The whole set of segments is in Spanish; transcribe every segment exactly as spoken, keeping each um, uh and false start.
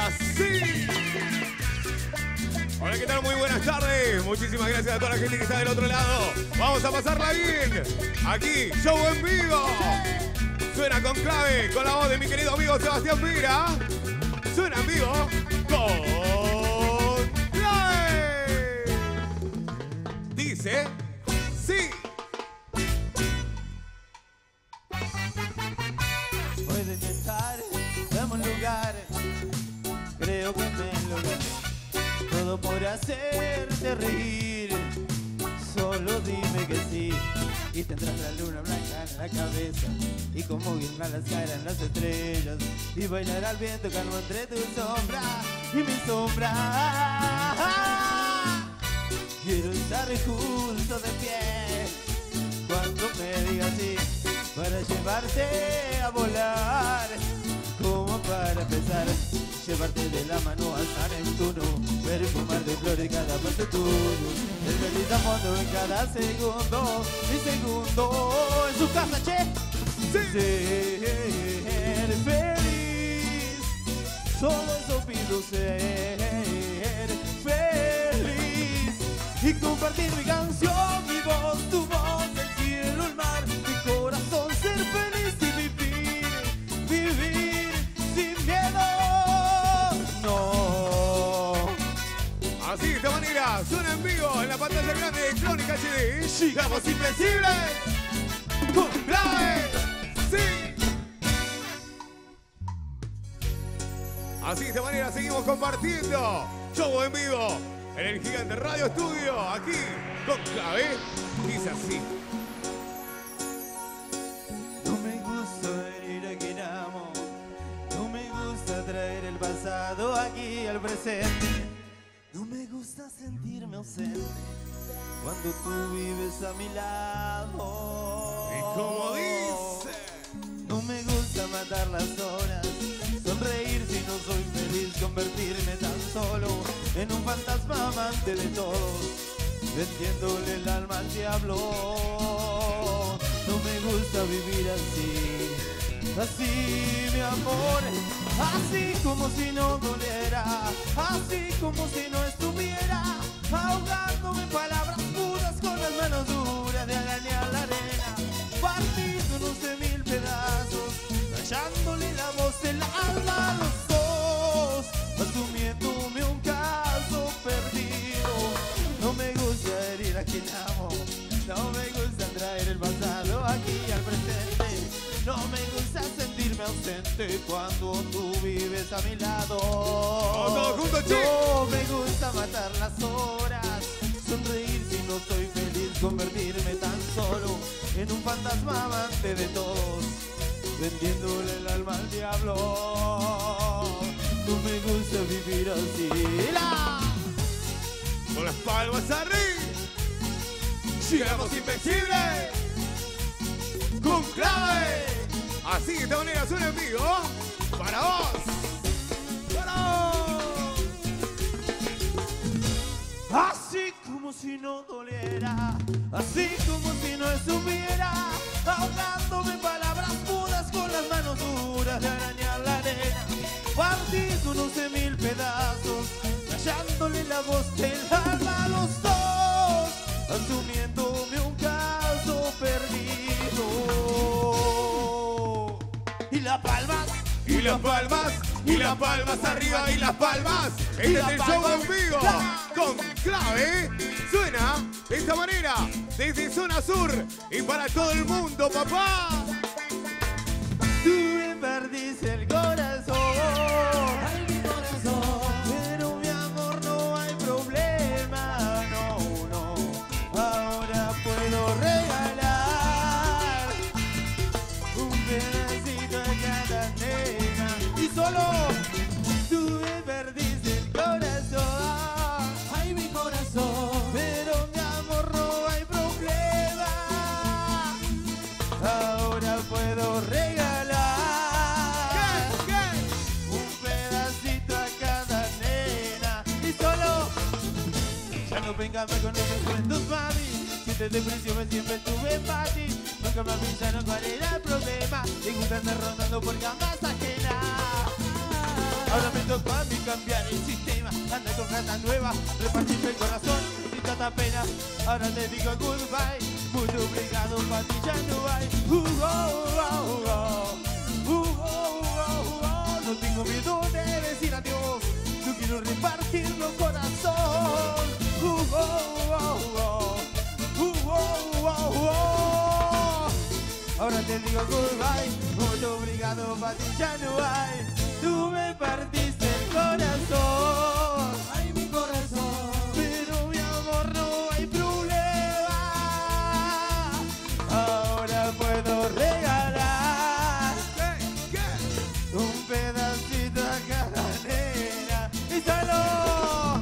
así. Hola, ¿qué tal? Muy buenas tardes. Muchísimas gracias a toda la gente que está del otro lado. Vamos a pasarla bien. Aquí, show en vivo. Suena con clave, con la voz de mi querido amigo Sebastián Pira. Suena en vivo con clave. Dice, sí. Puedo intentar, dame un lugar. Creo que me lograré. Todo por hacerte reír. Solo dime que sí. Y tendrás la luna blanca en la cabeza. Y como guirnaldas caerán las estrellas. Y bailar al viento calmo entre tu sombra y mi sombra. Quiero estar justo de pie cuando me digas sí, para llevarte a volar. Como para empezar, llevarte de la mano hasta Neptuno, perfumar de flores cada paso tuyo, el feliz a fondo en cada segundo, mi segundo en su casa, che. Sí. Ser feliz, solo eso pido, ser feliz y compartir mi canción, mi voz, tu voz, el cielo, el mar, mi corazón, ser feliz y vivir, vivir sin miedo, no. Así, de esta manera, suena en vivo en la pantalla grande de Crónica H D. Llegamos Invencibles con clave, sí. Así, de esta manera, seguimos compartiendo show en vivo en el Gigante Radio Estudio, aquí con clave. Dice así. No me gusta herir a quien amo, no me gusta traer el pasado aquí al presente, no me gusta sentirme ausente cuando tú vives a mi lado. Y como dice, no me gusta matar las horas, sonreír si no soy feliz, convertirme tan solo en un fantasma amante de todos, vendiéndole el alma al diablo. No me gusta vivir así, así mi amor, así como si no doliera, así como si no estuviera ahogándome en palabras puras con las manos duras de arañar la arena, partiéndonos de mil pedazos, hallándole la voz del alma a los dos, asumiéndome un caso perdido. No me gusta herir a quien amo, no me gusta traer el pasado aquí al presente, no me gusta sentirme ausente cuando tú vives a mi lado. todos juntos, che. No me gusta matar las horas, sonreír si no soy feliz, convertirme tan solo en un fantasma amante de todos, vendiéndole el alma al diablo. No me gusta vivir así. ¡La! con las palmas arriba. Llegamos Invencibles con clave. Así, de esta manera suena en vivo para vos. Para vos. Así como si no doliera, así como si no estuviera ahogándome en palabras mudas con las manos duras de arañar la arena, partiéndonos de mil pedazos, callándole la voz del alma a los dos, asumiéndome un caso perdido. Y las palmas, Y las palmas, y las palmas arriba, y las palmas. Este es el show en vivo con clave. Suena de esta manera desde Zona Sur y para todo el mundo, papá. tú me perdiste el corazón, Ay, mi corazón, pero mi amor no hay problema, no, no. Ahora puedo regalar un pedacito a cada nena y solo tú me perdiste el corazón, ay, mi corazón, pero mi amor no hay problema. Ahora puedo regalar un pedacito a cada nena y solo ya no venga más con esos cuentos, mami. Si te depresión siempre estuve para ti, nunca me avisaron cuál era el problema. Te gusta andar rondando por camas ajenas. Ahora me tocó a mí cambiar el sistema. Anda con rata nueva, repartirme el corazón sin tanta pena. Ahora te digo goodbye, mucho obrigado, pa' ti ya no hay. Uh, oh, oh, oh. Uh, oh, oh, oh. No tengo miedo de decir adiós, yo quiero repartirlo corazón. Uh, oh, oh, oh. Uh, oh, oh, oh. Ahora te digo goodbye, mucho obrigado, pa' ti ya no hay. Tú me partiste el corazón, Ay, mi corazón. pero mi amor no hay problema. Ahora puedo regalar ¿Qué? ¿Qué? un pedacito a cada nena. ¡Y solo!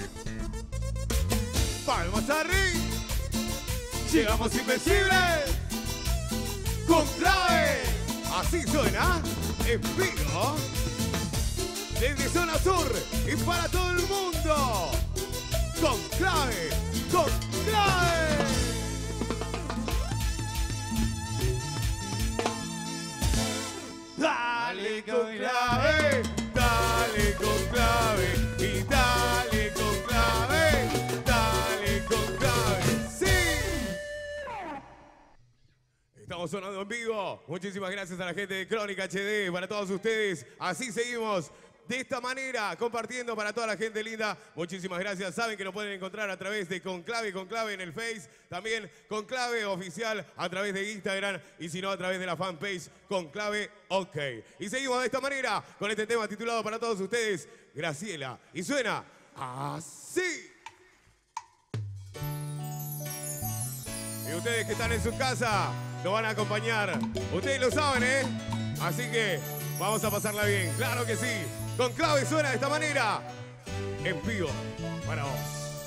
Palmas arriba. Llegamos invencibles. Con clave. Así suena. En vivo. Desde Zona Sur y para todo el mundo. Con clave. Con clave. Dale con clave. Dale con clave. Y dale con clave. Dale con clave. Sí. Estamos sonando en vivo. Muchísimas gracias a la gente de Crónica H D, para todos ustedes. Así seguimos de esta manera, compartiendo para toda la gente linda. Muchísimas gracias. Saben que lo pueden encontrar a través de Conclave, Conclave en el Face. También Conclave Oficial a través de Instagram. Y si no, a través de la fanpage Conclave OK. Y seguimos de esta manera con este tema titulado para todos ustedes, Graciela. Y suena así. Y ustedes que están en su casa nos van a acompañar. Ustedes lo saben, ¿eh? Así que vamos a pasarla bien. Claro que sí. Con clave suena de esta manera. En vivo para vos.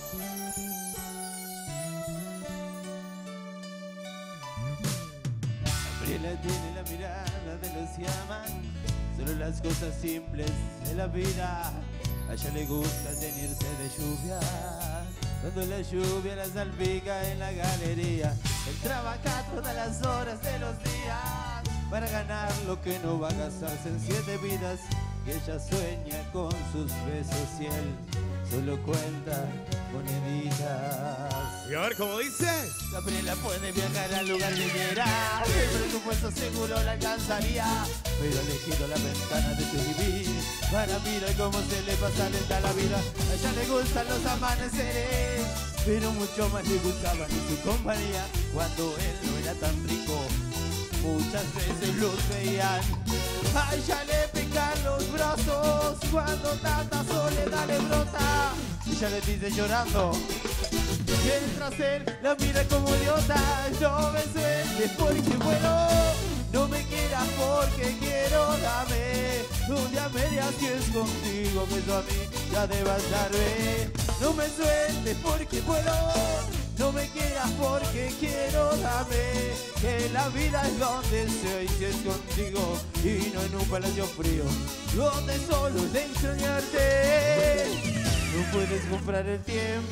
Gabriela tiene la mirada de los que aman solo las cosas simples de la vida. A ella le gusta teñirse de lluvia, cuando la lluvia la salpica en la galería. Él trabaja todas las horas de los días para ganar lo que no va a gastarse en siete vidas. Y ella sueña con sus besos y él solo cuenta moneditas. Y a ver cómo dice. Gabriela puede viajar al lugar que quiera, el presupuesto seguro la alcanzaría, pero ha elegido la ventana de su vivir para mirar cómo se le pasa lenta la vida. A ella le gustan los amaneceres, pero mucho más le gustaban en su compañía. Cuando él no era tan rico, muchas veces los veían. A ella le pican los brazos cuando tanta soledad le brota. Ella le dice llorando, mientras él la mira como idiota. No me sueltes porque bueno, no me quieras porque quiero, dame. Un día me así es contigo, que eso a mí ya de bastarme. No me sueltes porque bueno, no me quieras porque quiero, dame. Que la vida es donde estoy, si es contigo y no en un palacio frío, donde solo es de extrañarte. No puedes comprar el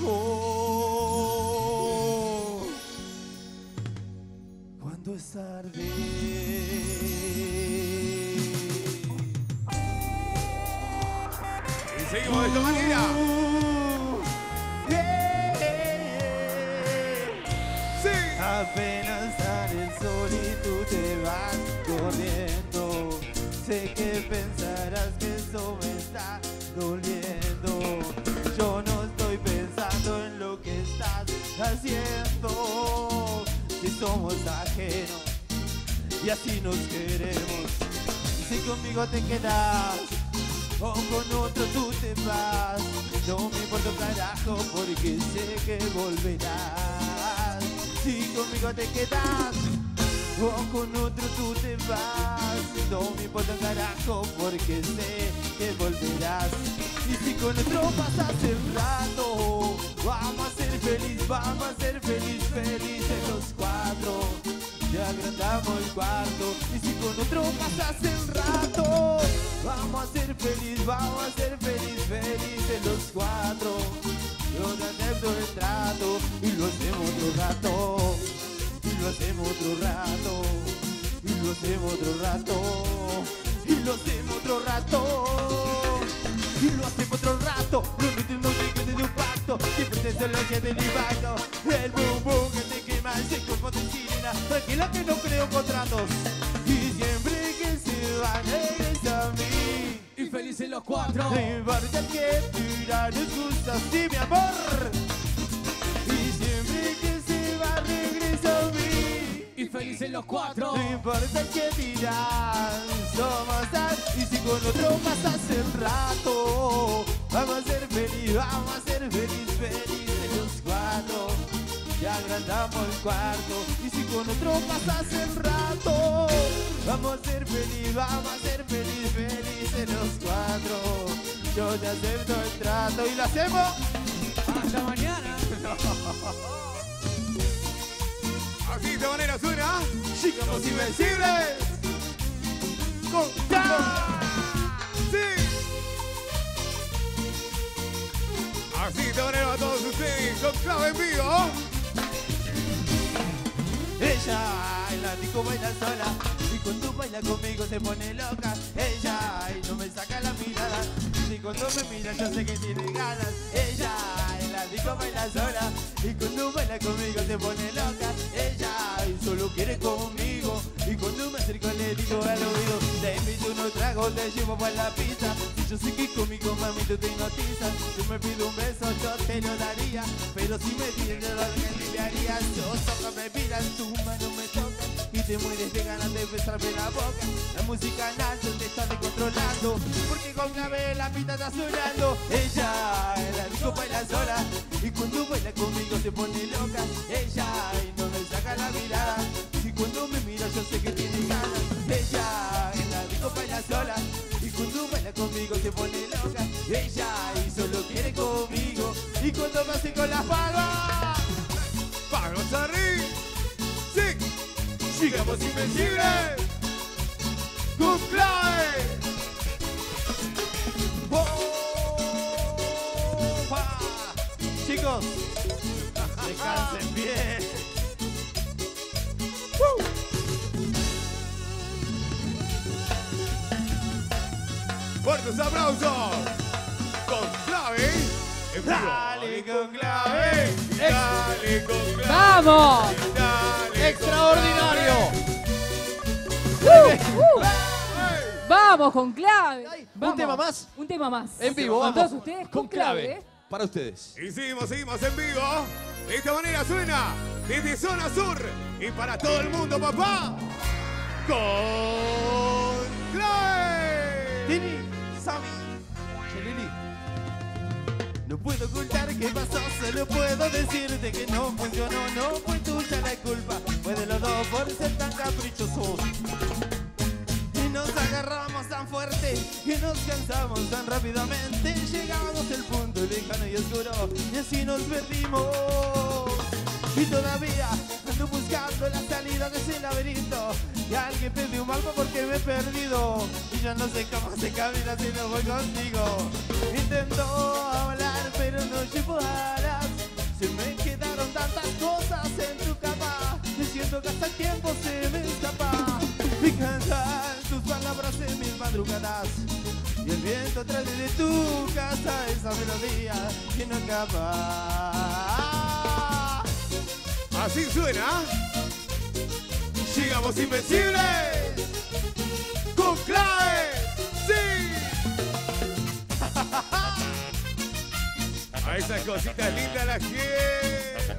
tiempo cuando es tarde. Y seguimos de esta manera. Sí. Apenas sale el sol y tú te vas corriendo. Sé que pensarás que eso me está doliendo. Yo no estoy pensando en lo que estás haciendo. Si somos ajenos y así nos queremos. Si conmigo te quedas o con otro tú te vas, no me importa un carajo porque sé que volverás. Si conmigo te quedas o con otro tú te vas, no me importa un carajo porque sé que volverás. Y si con otro pasas el rato, vamos a ser feliz, vamos a ser feliz, felices los cuatro. Ya agrandamos el cuarto. Y si con otro pasas el rato, vamos a ser feliz, vamos a ser feliz, felices los cuatro. Yo te acepto el trato y lo hacemos otro rato. Y lo hacemos otro rato. Y lo hacemos otro rato. Y lo hacemos otro rato. y lo hacemos otro rato. Lo nuestro no se quede de un pacto, siempre te solo se del impacto. El boom boom que te quema ese cuerpo de sirena, tranquila que no creo contratos. Y siempre que se va regresa a mí. Y felices los cuatro. No importa que tira, nos gusta así mi amor. Y siempre que se va regresa a mí. Y felices los cuatro. No importa que dirán, somos tal. Y si con otro pasas el rato, vamos a ser feliz, vamos a ser feliz, felices los cuatro. Ya agrandamos el cuarto. Y si con otro pasas el rato, vamos a ser feliz, vamos a ser feliz, felices los cuatro. Yo te acepto el trato y lo hacemos hasta mañana. Así de esta manera suena. Chicos Invencibles. Con sí. Así de esta manera a todos ustedes con clave en vivo. Ella en la disco baila sola y cuando baila conmigo se pone loca. Ella y no me saca la mirada y cuando me mira yo sé que tiene ganas. Ella en la disco baila sola y cuando baila conmigo se pone loca. Ella y solo quiere conmigo y cuando me acerco le digo al oído, te invito unos tragos, te llevo para la pizza. Si yo sé que conmigo mami tú te hipnotizas, tú me pido un beso yo te lo daría, pero si me tienes lo que aliviaría. Yo toca me miras, tu mano me toca y te mueres de ganas de besarme la boca. La música en alto te está descontrolando porque con clave la pista está sonando. Ella en la disco baila sola y cuando baila conmigo se pone loca. Ella y no me saca la mirada y cuando me mira yo sé que tiene ganas. Ella en la disco baila sola y cuando baila conmigo se pone loca. Ella y solo quiere conmigo y cuando me hace con las palmas, Vamos arriba. Sí. Sigamos invencibles. Con clave. ¡Bomba! Chicos, descansen bien. Fuertes aplausos. Con clave. En vivo. Dale con clave. Dale con clave. ¡Vamos! Dale Extraordinario. Uh, uh. ¡Vamos con clave! Vamos. Un tema más. Un tema más. En vivo, Con vamos. todos ustedes Con clave. Para ustedes. Y seguimos, seguimos en vivo. De esta manera suena desde Zona Sur y para todo el mundo, papá. Con clave. Tini, Sammy, Chelili. No puedo ocultar qué pasó, solo puedo decirte que no funcionó, no fue tuya la culpa, fue de los dos por ser tan caprichosos. Y nos agarramos tan fuerte y nos cansamos tan rápidamente, llegamos al punto lejano y oscuro y así nos perdimos. Y todavía ando buscando la salida de ese laberinto y alguien perdió un mapa porque me he perdido y ya no sé cómo se camina si no voy contigo. Intento hablar pero no llevo alas, se me quedaron tantas cosas en tu cama, me siento que hasta el tiempo se me escapa. Me cantan tus palabras en mis madrugadas y el viento trae de tu casa esa melodía que no acaba. Así suena. Llegamos invencibles. Con clave. Sí. A esas cositas lindas las quiero.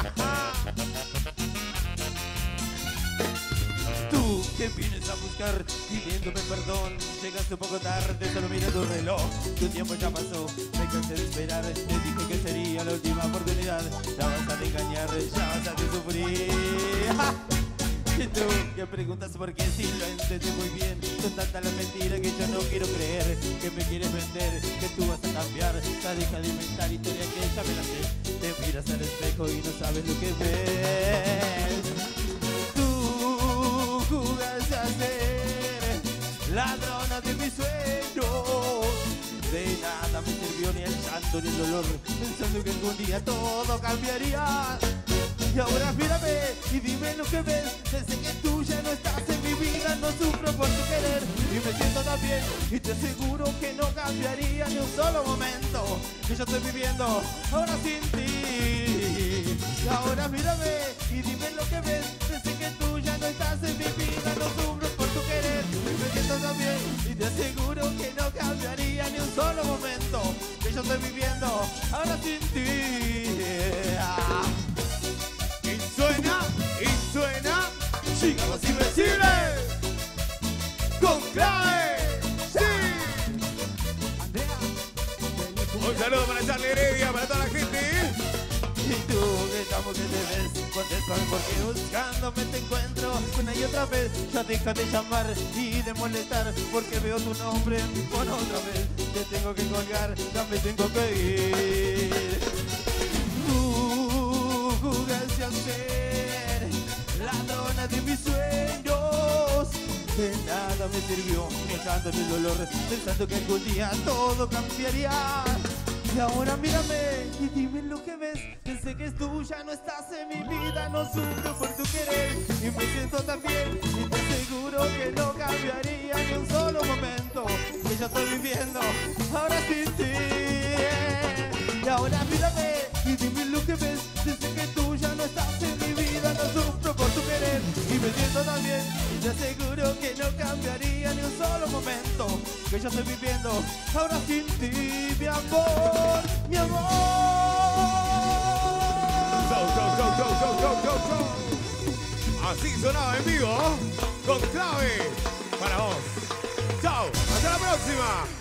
Tú que vienes a buscar pidiéndome perdón, llegaste un poco tarde, solo mira tu reloj, tu tiempo ya pasó, me cansé de esperar, te dije que sería la última oportunidad, ya vas a engañar, ya vas a sufrir. Y tú que preguntas por qué si lo entendí muy bien, son tantas las mentiras que yo no quiero creer, que me quieres vender, que tú vas a cambiar, ya deja de inventar historias que ya me las sé, te miras al espejo y no sabes lo que ves. Jugaste a ser ladrona de mis sueños, de nada me sirvió ni el llanto ni el dolor, pensando que algún día todo cambiaría. Y ahora mírame y dime lo que ves, desde que tú ya no estás en mi vida no sufro por tu querer y me siento tan también. Y te aseguro que no cambiaría ni un solo momento que yo estoy viviendo ahora sin ti. Y ahora mírame y dime lo que ves. Desde que tú ya no estás en mi vida, no sufro por tu querer. Me siento tan bien y te aseguro que no cambiaría ni un solo momento que yo estoy viviendo ahora sin ti. Y suena, y suena, Chicos Invencibles con clave. ¡Sí! Un saludo para Charlie Heredia, para toda la gente. Y tú, que estamos que te ves, contéstame porque buscándome te encuentro una y otra vez. Ya deja de llamar y de molestar porque veo tu nombre por otra vez. Te tengo que colgar, ya me tengo que ir. Tú jugaste a ser ladrona de mis sueños. De nada me sirvió, dejando mi dolor, pensando que algún día todo cambiaría. Y ahora mírame y dime lo que ves. Pensé que tú ya no estás en mi vida, no sufro por tu querer. Y me siento tan bien y te aseguro que no cambiaría ni un solo momento que yo estoy viviendo ahora sin ti. Y ahora mírame y dime lo que ves. Pensé que tú ya no estás en mi vida, no sufro por tu querer. Y me siento tan bien y te aseguro que no cambiaría ni un solo momento que yo estoy viviendo ahora sin ti, mi amor, mi amor. Go, go, go, go, go, go, go, go. Así sonaba en vivo con clave para vos. Chao, hasta la próxima.